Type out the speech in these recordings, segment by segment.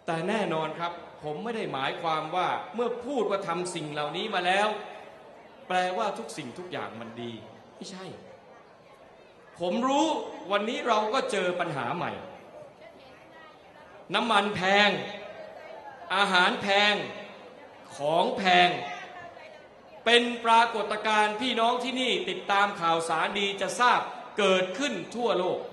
แต่แน่นอนครับผมไม่ได้หมายความว่าเมื่อพูดว่าทำสิ่งเหล่านี้มาแล้วแปลว่าทุกสิ่งทุกอย่างมันดีไม่ใช่ผมรู้วันนี้เราก็เจอปัญหาใหม่น้ำมันแพงอาหารแพงของแพงเป็นปรากฏการณ์พี่น้องที่นี่ติดตามข่าวสารดีจะทราบเกิดขึ้นทั่วโลก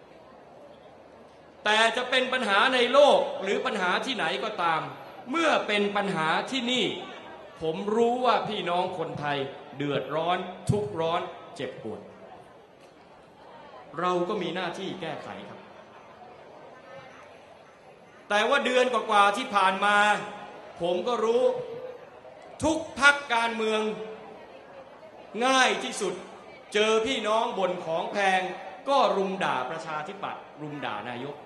แต่จะเป็นปัญหาในโลกหรือปัญหาที่ไหนก็ตามเมื่อเป็นปัญหาที่นี่ผมรู้ว่าพี่น้องคนไทยเดือดร้อนทุกข์ร้อนเจ็บปวดเราก็มีหน้าที่แก้ไขครับแต่ว่าเดือนกว่าๆที่ผ่านมาผมก็รู้ทุกพรรคการเมืองง่ายที่สุดเจอพี่น้องบ่นของแพงก็รุมด่าประชาธิปัตย์รุมด่านายก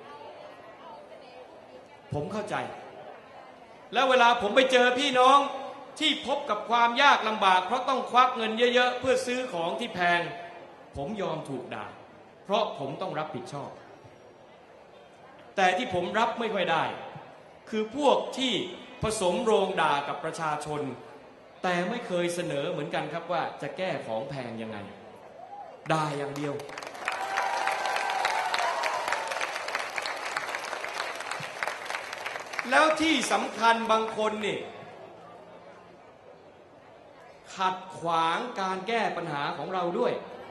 ผมเข้าใจแล้วเวลาผมไปเจอพี่น้องที่พบกับความยากลำบากเพราะต้องควักเงินเยอะๆเพื่อซื้อของที่แพงผมยอมถูกด่าเพราะผมต้องรับผิดชอบแต่ที่ผมรับไม่ค่อยได้คือพวกที่ผสมโรงด่ากับประชาชนแต่ไม่เคยเสนอเหมือนกันครับว่าจะแก้ของแพงยังไงด่าอย่างเดียวแล้วที่สำคัญบางคนนี่ขัดขวางการแก้ปัญหาของเราด้วย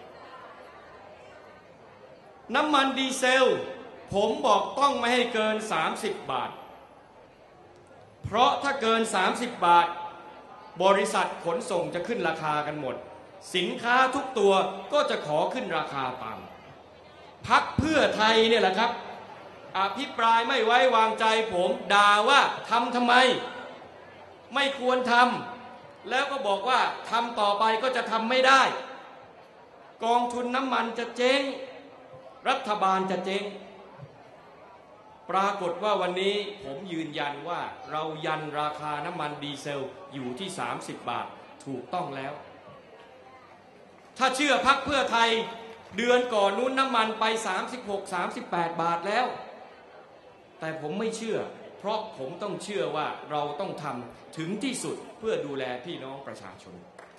น้ำมันดีเซลผมบอกต้องไม่ให้เกิน30 บาทเพราะถ้าเกิน30 บาทบริษัทขนส่งจะขึ้นราคากันหมดสินค้าทุกตัวก็จะขอขึ้นราคาตามพรรคเพื่อไทยเนี่ยแหละครับอภิปรายไม่ไว้วางใจผมด่าว่าทำไมไม่ควรทำแล้วก็บอกว่าทำต่อไปก็จะทำไม่ได้กองทุนน้ำมันจะเจ๊งรัฐบาลจะเจ๊งปรากฏว่าวันนี้ผมยืนยันว่าเรายันราคาน้ำมันดีเซลอยู่ที่30 บาทถูกต้องแล้วถ้าเชื่อพรรคเพื่อไทยเดือนก่อนนู้นน้ำมันไป36-38 บาทแล้วแต่ผมไม่เชื่อเพราะผมต้องเชื่อว่าเราต้องทำถึงที่สุดเพื่อดูแลพี่น้องประชาชน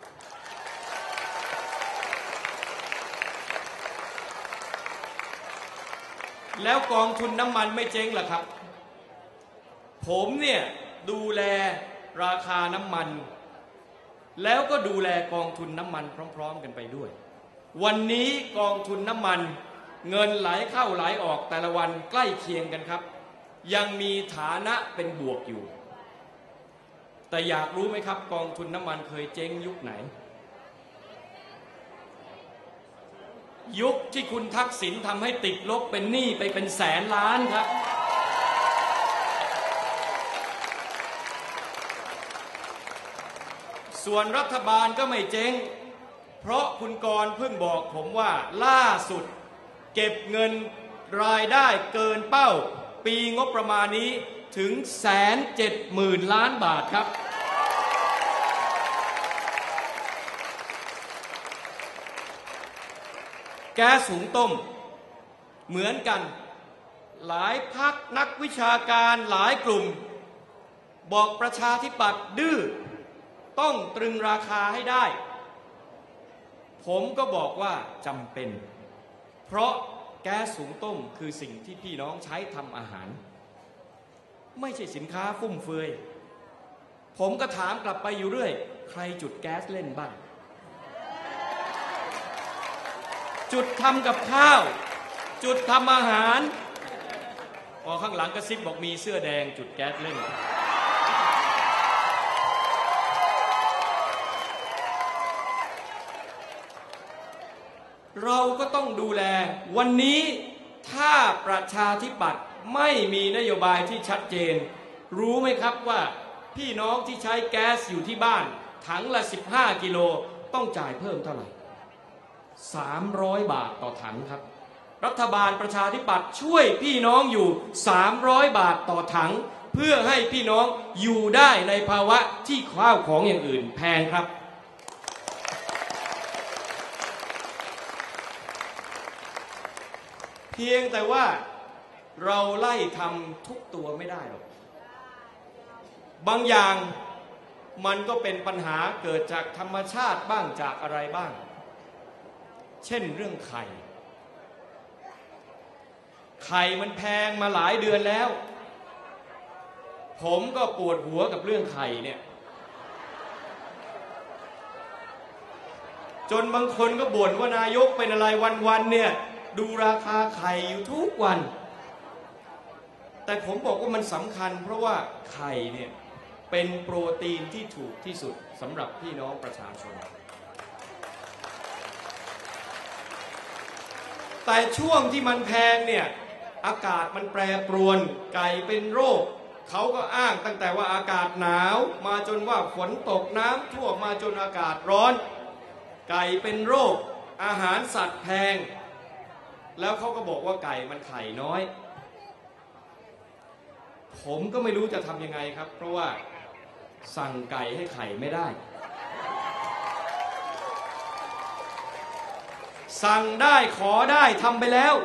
แล้วกองทุนน้ำมันไม่เจ๊งหรอครับผมเนี่ยดูแลราคาน้ำมันแล้วก็ดูแลกองทุนน้ำมันพร้อมๆกันไปด้วยวันนี้กองทุนน้ำมันเงินไหลเข้าไหลออกแต่ละวันใกล้เคียงกันครับยังมีฐานะเป็นบวกอยู่แต่อยากรู้ไหมครับกองทุนน้ำมันเคยเจ๊งยุคไหนยุคที่คุณทักษิณทำให้ติดลบเป็นหนี้ไปเป็นแสนล้านครับส่วนรัฐบาลก็ไม่เจ๊งเพราะคุณกรณ์เพิ่งบอกผมว่าล่าสุดเก็บเงินรายได้เกินเป้าปีงบประมาณนี้ถึง170,000 ล้านบาทครับแก๊สหุงต้มเหมือนกันหลายพรรคนักวิชาการหลายกลุ่มบอกประชาธิปัตย์ดื้อต้องตรึงราคาให้ได้ผมก็บอกว่าจำเป็นเพราะแก๊สหุงต้มคือสิ่งที่พี่น้องใช้ทำอาหารไม่ใช่สินค้าฟุ่มเฟือยผมก็ถามกลับไปอยู่เรื่อยใครจุดแก๊สเล่นบ้างจุดทำกับข้าวจุดทำอาหารพอข้างหลังกระซิบบอกมีเสื้อแดงจุดแก๊สเล่นเราก็ต้องดูแลวันนี้ถ้าประชาธิปัตย์ไม่มีนโยบายที่ชัดเจนรู้ไหมครับว่าพี่น้องที่ใช้แก๊สอยู่ที่บ้านถังละ15 กิโลต้องจ่ายเพิ่มเท่าไหร่300 บาทต่อถังครับรัฐบาลประชาธิปัตย์ช่วยพี่น้องอยู่300 บาทต่อถังเพื่อให้พี่น้องอยู่ได้ในภาวะที่ข้าวของอย่างอื่นแพงครับเพียงแต่ว่าเราไล่ทำทุกตัวไม่ได้หรอกบางอย่างมันก็เป็นปัญหาเกิดจากธรรมชาติบ้างจากอะไรบ้างเช่นเรื่องไข่มันแพงมาหลายเดือนแล้วผมก็ปวดหัวกับเรื่องไข่เนี่ยจนบางคนก็บ่นว่านายกเป็นอะไรวันๆเนี่ยดูราคาไข่อยู่ทุกวันแต่ผมบอกว่ามันสำคัญเพราะว่าไข่เนี่ยเป็นโปรตีนที่ถูกที่สุดสำหรับพี่น้องประชาชนแต่ช่วงที่มันแพงเนี่ยอากาศมันแปรปรวนไก่เป็นโรคเขาก็อ้างตั้งแต่ว่าอากาศหนาวมาจนว่าฝนตกน้ำท่วมมาจนอากาศร้อนไก่เป็นโรคอาหารสัตว์แพงแล้วเขาก็บอกว่าไก่มันไข่น้อยผมก็ไม่รู้จะทำยังไงครับเพราะว่าสั่งไก่ให้ไข่ไม่ได้สั่งได้ขอได้ทำไปแล้ว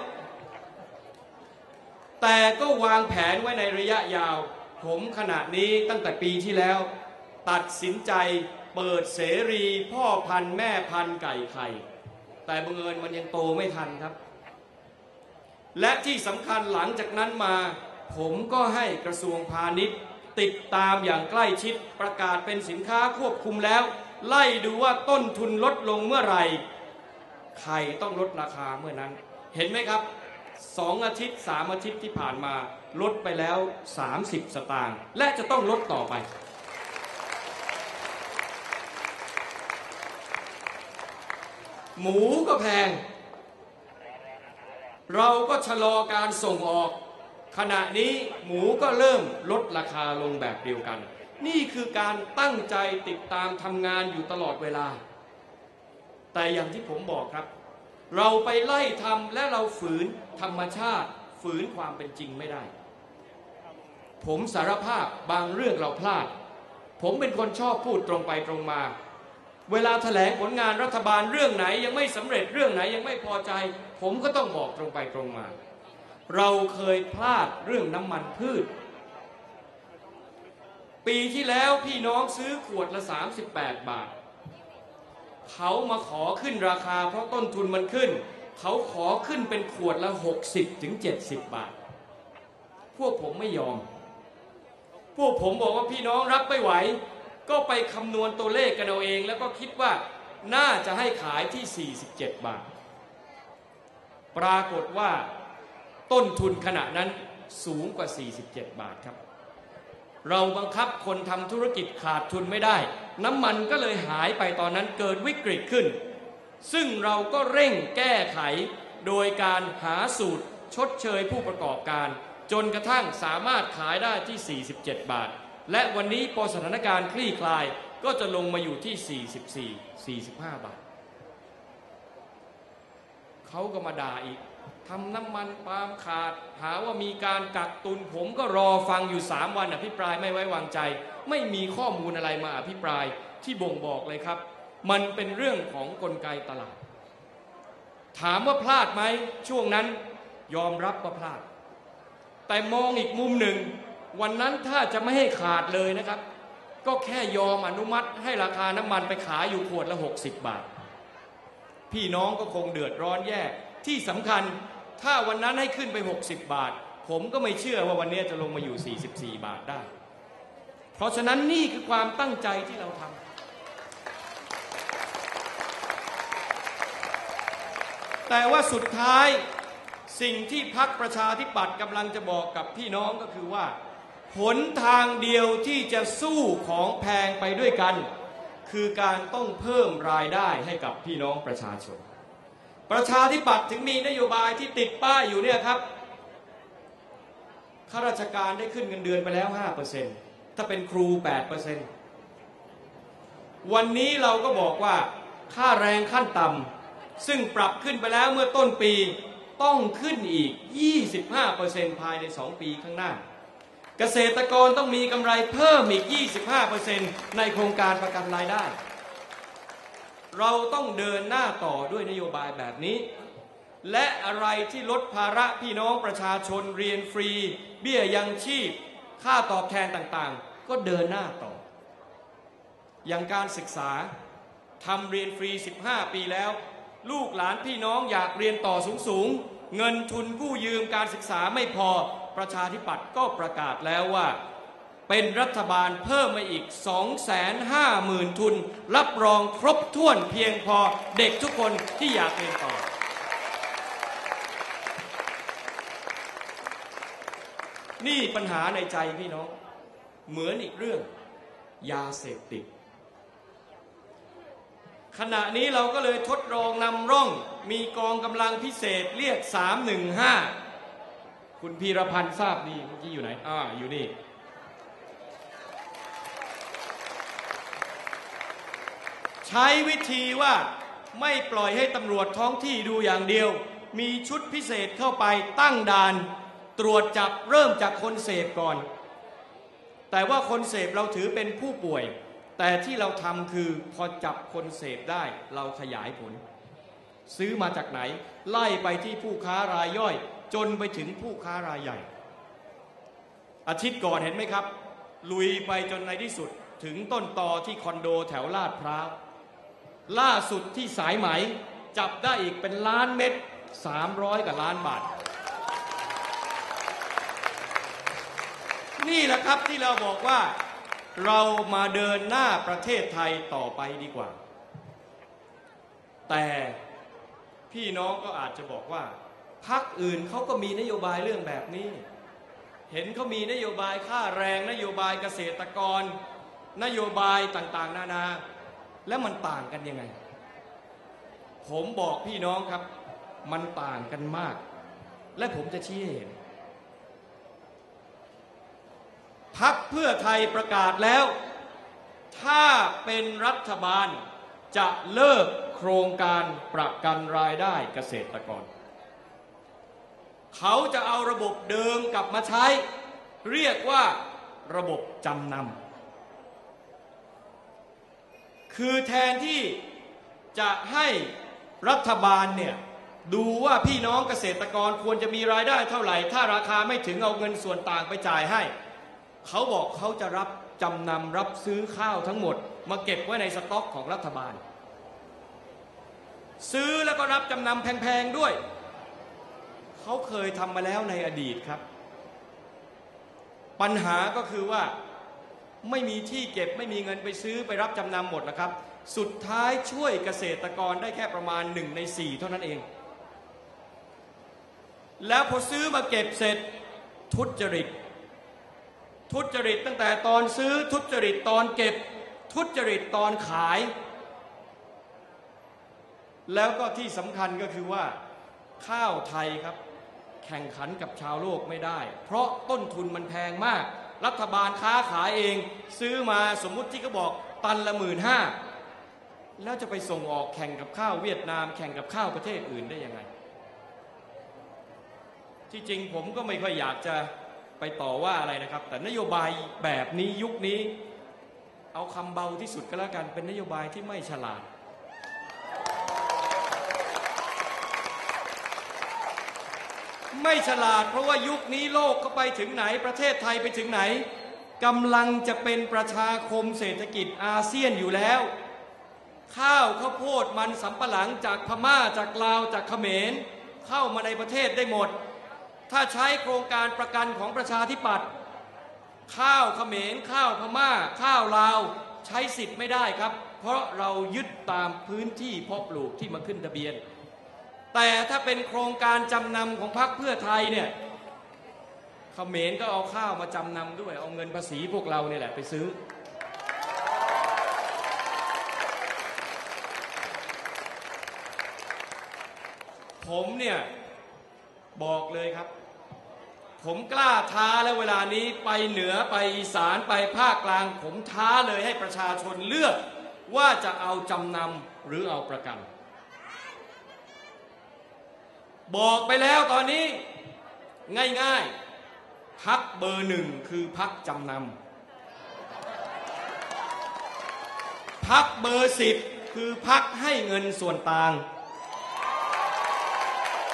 แต่ก็วางแผนไว้ในระยะยาวผมขณะนี้ตั้งแต่ปีที่แล้วตัดสินใจเปิดเสรีพ่อพันธุ์แม่พันธุ์ไก่ไข่แต่บังเอิญมันยังโตไม่ทันครับและที่สำคัญหลังจากนั้นมาผมก็ให้กระทรวงพาณิชย์ติดตามอย่างใกล้ชิดประกาศเป็นสินค้าควบคุมแล้วไล่ดูว่าต้นทุนลดลงเมื่อไหร่ไข่ต้องลดราคาเมื่อนั้นเห็นไหมครับ2 อาทิตย์ 3 อาทิตย์ที่ผ่านมาลดไปแล้ว30 สตางค์และจะต้องลดต่อไปหมูก็แพงเราก็ชะลอการส่งออกขณะนี้หมูก็เริ่มลดราคาลงแบบเดียวกันนี่คือการตั้งใจติดตามทำงานอยู่ตลอดเวลาแต่อย่างที่ผมบอกครับเราไปไล่ทำและเราฝืนธรรมชาติฝืนความเป็นจริงไม่ได้ผมสารภาพบางเรื่องเราพลาดผมเป็นคนชอบพูดตรงไปตรงมาเวลาแถลงผลงานรัฐบาลเรื่องไหนยังไม่สำเร็จเรื่องไหนยังไม่พอใจผมก็ต้องบอกตรงไปตรงมาเราเคยพลาดเรื่องน้ำมันพืชปีที่แล้วพี่น้องซื้อขวดละ38 บาทเขามาขอขึ้นราคาเพราะต้นทุนมันขึ้นเขาขอขึ้นเป็นขวดละ60-70 บาทพวกผมไม่ยอมพวกผมบอกว่าพี่น้องรับไม่ไหวก็ไปคำนวณตัวเลขกันเอาเองแล้วก็คิดว่าน่าจะให้ขายที่47 บาทปรากฏว่าต้นทุนขณะนั้นสูงกว่า47 บาทครับเราบังคับคนทำธุรกิจขาดทุนไม่ได้น้ำมันก็เลยหายไปตอนนั้นเกิดวิกฤตขึ้นซึ่งเราก็เร่งแก้ไขโดยการหาสูตรชดเชยผู้ประกอบการจนกระทั่งสามารถขายได้ที่47 บาทและวันนี้พอสถานการณ์คลี่คลายก็จะลงมาอยู่ที่44-45 บาทเขาก็มาด่าอีกทำน้ำมันปาล์มขาดหาว่ามีการกักตุนผมก็รอฟังอยู่3 วันอภิปรายไม่ไว้วางใจไม่มีข้อมูลอะไรมาอภิปรายที่บ่งบอกเลยครับมันเป็นเรื่องของกลไกตลาดถามว่าพลาดไหมช่วงนั้นยอมรับว่าพลาดแต่มองอีกมุมหนึ่งวันนั้นถ้าจะไม่ให้ขาดเลยนะครับก็แค่ยอมอนุมัติให้ราคาน้ำมันไปขายอยู่ขวดละ60 บาทพี่น้องก็คงเดือดร้อนแย่ที่สำคัญถ้าวันนั้นให้ขึ้นไป60 บาทผมก็ไม่เชื่อว่าวันนี้จะลงมาอยู่44 บาทได้เพราะฉะนั้นนี่คือความตั้งใจที่เราทำแต่ว่าสุดท้ายสิ่งที่พรรคประชาธิปัตย์กำลังจะบอกกับพี่น้องก็คือว่าหนทางเดียวที่จะสู้ของแพงไปด้วยกันคือการต้องเพิ่มรายได้ให้กับพี่น้องประชาชนประชาธิปัตย์ถึงมีนโยบายที่ติดป้ายอยู่เนี่ยครับข้าราชการได้ขึ้นเงินเดือนไปแล้ว 5% ถ้าเป็นครู 8% วันนี้เราก็บอกว่าค่าแรงขั้นต่ำซึ่งปรับขึ้นไปแล้วเมื่อต้นปีต้องขึ้นอีก 25% ภายใน2 ปีข้างหน้าเกษตรกรต้องมีกำไรเพิ่มอีก 25% ในโครงการประกันรายได้เราต้องเดินหน้าต่อด้วยนโยบายแบบนี้และอะไรที่ลดภาระพี่น้องประชาชนเรียนฟรีเบี้ยยังชีพค่าตอบแทนต่างๆก็เดินหน้าต่ออย่างการศึกษาทำเรียนฟรี15 ปีแล้วลูกหลานพี่น้องอยากเรียนต่อสูงเงินทุนกู้ยืมการศึกษาไม่พอประชาธิปัตย์ก็ประกาศแล้วว่าเป็นรัฐบาลเพิ่มมาอีก 250,000 ทุนรับรองครบถ้วนเพียงพอเด็กทุกคนที่อยากเรียนต่อนี่ปัญหาในใจพี่น้องเหมือนอีกเรื่องยาเสพติดขณะนี้เราก็เลยทดลองนำร่องมีกองกำลังพิเศษเรียก315คุณพีรพันธ์ทราบดีเมื่อกี้อยู่ไหนอยู่นี่ใช้วิธีว่าไม่ปล่อยให้ตำรวจท้องที่ดูอย่างเดียวมีชุดพิเศษเข้าไปตั้งด่านตรวจจับเริ่มจากคนเสพก่อนแต่ว่าคนเสพเราถือเป็นผู้ป่วยแต่ที่เราทำคือพอจับคนเสพได้เราขยายผลซื้อมาจากไหนไล่ไปที่ผู้ค้ารายย่อยจนไปถึงผู้ค้ารายใหญ่อาทิตย์ก่อนเห็นไหมครับลุยไปจนในที่สุดถึงต้นตอที่คอนโดแถวลาดพร้าวล่าสุดที่สายไหมจับได้อีกเป็นล้านเม็ด300 กว่าล้านบาทนี่แหละครับที่เราบอกว่าเรามาเดินหน้าประเทศไทยต่อไปดีกว่าแต่พี่น้องก็อาจจะบอกว่าพรรคอื่นเขาก็มีนโยบายเรื่องแบบนี้เห็นเขามีนโยบายค่าแรงนโยบายเกษตรกรนโยบายต่างๆนานาแล้วมันต่างกันยังไงผมบอกพี่น้องครับมันต่างกันมากและผมจะชี้ให้เห็นพรรคเพื่อไทยประกาศแล้วถ้าเป็นรัฐบาลจะเลิกโครงการประกันรายได้เกษตรกรเขาจะเอาระบบเดิมกลับมาใช้เรียกว่าระบบจำนำคือแทนที่จะให้รัฐบาลเนี่ยดูว่าพี่น้องเกษตรกรควรจะมีรายได้เท่าไหร่ถ้าราคาไม่ถึงเอาเงินส่วนต่างไปจ่ายให้เขาบอกเขาจะรับจำนำรับซื้อข้าวทั้งหมดมาเก็บไว้ในสต็อกของรัฐบาลซื้อแล้วก็รับจำนำแพงๆด้วยเขาเคยทำมาแล้วในอดีตครับปัญหาก็คือว่าไม่มีที่เก็บไม่มีเงินไปซื้อไปรับจำนำหมดนะครับสุดท้ายช่วยเกษตรกรได้แค่ประมาณ1 ใน 4เท่านั้นเองแล้วพอซื้อมาเก็บเสร็จทุจริตตั้งแต่ตอนซื้อทุจริตตอนเก็บทุจริตตอนขายแล้วก็ที่สำคัญก็คือว่าข้าวไทยครับแข่งขันกับชาวโลกไม่ได้เพราะต้นทุนมันแพงมากรัฐบาลค้าขายเองซื้อมาสมมุติที่เขาบอกตันละ15,000แล้วจะไปส่งออกแข่งกับข้าวเวียดนามแข่งกับข้าวประเทศอื่นได้ยังไงที่จริงผมก็ไม่ค่อยอยากจะไปต่อว่าอะไรนะครับแต่นโยบายแบบนี้ยุคนี้เอาคำเบาที่สุดก็แล้วกันเป็นนโยบายที่ไม่ฉลาดไม่ฉลาดเพราะว่ายุคนี้โลกก็ไปถึงไหนประเทศไทยไปถึงไหนกำลังจะเป็นประชาคมเศรษฐกิจอาเซียนอยู่แล้วข้าวข้าวโพดมันสำปะหลังจากพม่าจากลาวจากเขมรเข้ามาในประเทศได้หมดถ้าใช้โครงการประกันของประชาธิปัตย์ข้าวเขมรข้าวพม่าข้าวลาวใช้สิทธิ์ไม่ได้ครับเพราะเรายึดตามพื้นที่เพาะปลูกที่มาขึ้นทะเบียนแต่ถ้าเป็นโครงการจำนำของพรรคเพื่อไทยเนี่ยเขมรก็เอาข้าวมาจำนำด้วยเอาเงินภาษีพวกเราเนี่ยแหละไปซื้อผมเนี่ยบอกเลยครับผมกล้าท้าแล้วเวลานี้ไปเหนือไปอีสานไปภาคกลางผมท้าเลยให้ประชาชนเลือกว่าจะเอาจำนำหรือเอาประกันบอกไปแล้วตอนนี้ง่ายๆพรรคเบอร์1คือพรรคจำนำพรรคเบอร์10คือพรรคให้เงินส่วนต่าง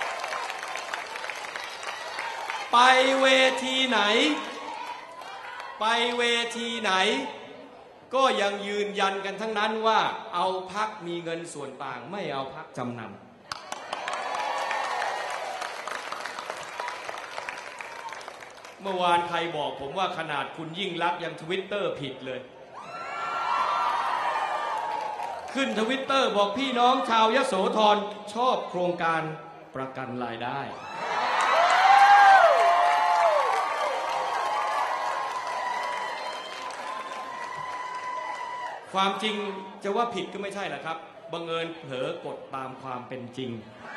ไปเวทีไหนไปเวทีไหนก็ยังยืนยันกันทั้งนั้นว่าเอาพรรคมีเงินส่วนต่างไม่เอาพรรคจำนำเมื่อวานใครบอกผมว่าขนาดคุณยิ่งลักษณ์ยังทวิตเตอร์ผิดเลยขึ้นทวิตเตอร์บอกพี่น้องชาวยโสธรชอบโครงการประกันรายได้ความจริงจะว่าผิดก็ไม่ใช่แหละครับบังเอิญเผลอกดตามความเป็นจริง